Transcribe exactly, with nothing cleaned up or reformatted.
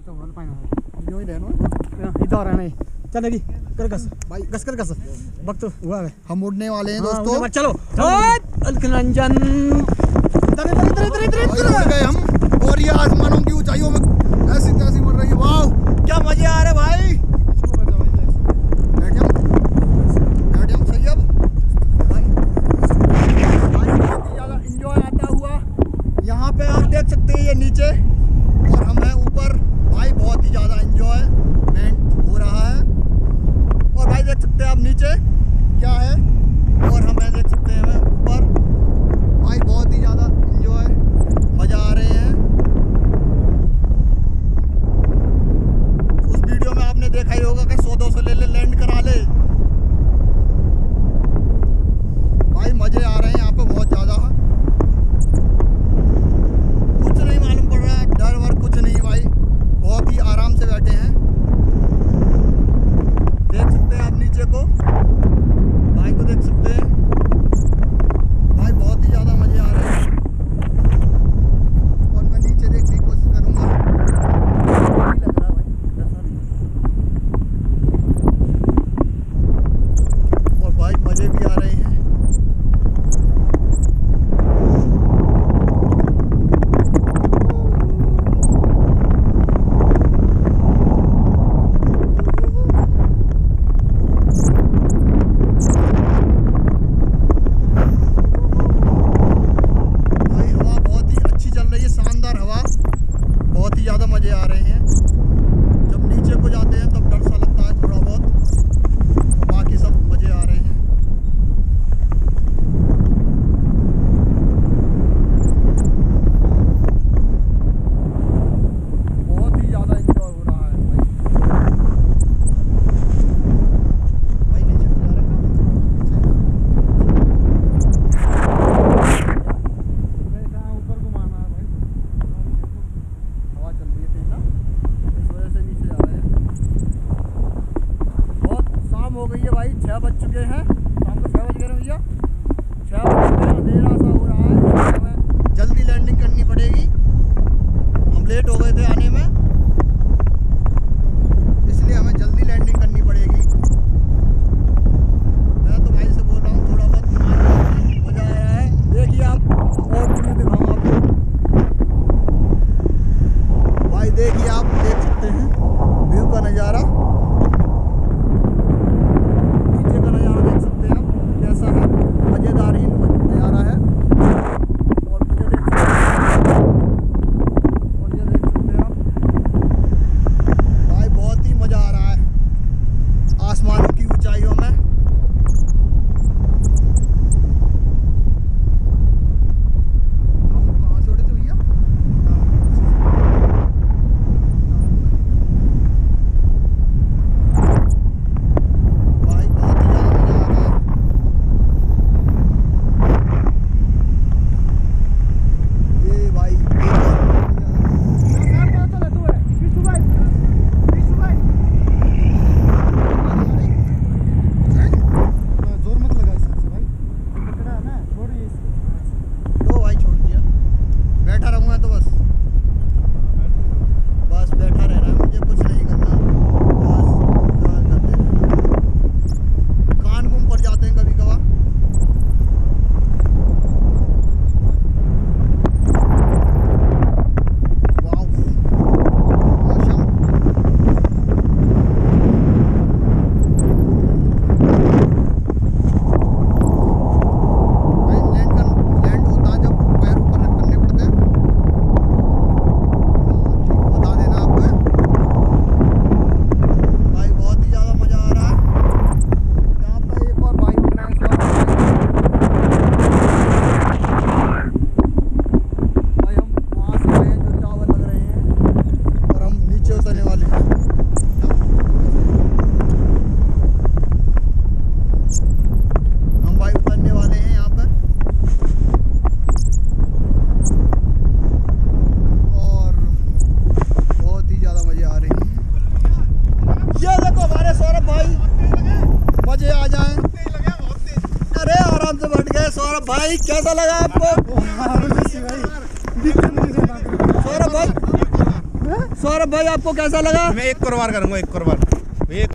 यूं ही रहना इधर रहना है। चलेगी कर गस भाई गस कर गस वक्त हुआ है हम उड़ने वाले हैं दोस्तों। चलो अलकनंजन इधर इधर इधर इधर इधर गए हम और ये आसमानों की ऊंचाइयों में ऐसी तैसी मर रही है। वाह क्या मजे आ रहे भाई। बैठिए बैठिए सही अब भाई भाई बहुत ज़्यादा इंजॉय आता हुआ। यहाँ पे आप देख सकते हैं ये नीचे और हम हैं ऊपर भाई। बहुत ही ज़्यादा इंजॉयमेंट हो रहा है और भाई देख सकते हैं आप नीचे क्या है और हम हैं देख सकते हैं ऊपर भाई। बहुत ही ज़्यादा इंजॉय मज़ा आ रहे हैं। उस वीडियो में आपने देखा ही होगा कि सौ दो सौ ले ले लैंड करा ले भाई। मज़े आ रहे हैं यहाँ पे बहुत ज़्यादा। कुछ नहीं मालूम पड़ रहा है डर वर कुछ नहीं भाई। बहुत ही आराम से बैठे हैं। देख सकते हैं आप नीचे को भाई को देख सकते हैं भाई। बहुत ही ज़्यादा मज़े आ रहे हैं और मैं नीचे देखने की कोशिश करूँगा। नहीं लग रहा भाई ऐसा नहीं और भाई मज़े भी आ रहे हैं। हो गई है भाई। छः बज चुके हैं शाम को। छः बज गए भैया छः बज चुके हैं। अंधेरा सा हो रहा है। हमें जल्दी लैंडिंग करनी पड़ेगी। हम लेट हो गए थे आने में इसलिए हमें जल्दी लैंडिंग करनी पड़ेगी। मैं तो भाई से बोल रहा हूँ थोड़ा बहुत मज़ा आ रहा है। देखिए आप और भी दिखाऊँ आपको भाई। देखिए आप देख सकते हैं व्यू का नज़ारा। भाई कैसा लगा आपको? सौरभ भाई सौरभ भाई आपको कैसा लगा? मैं एक कुर्बान करूंगा, एक कुर्बान।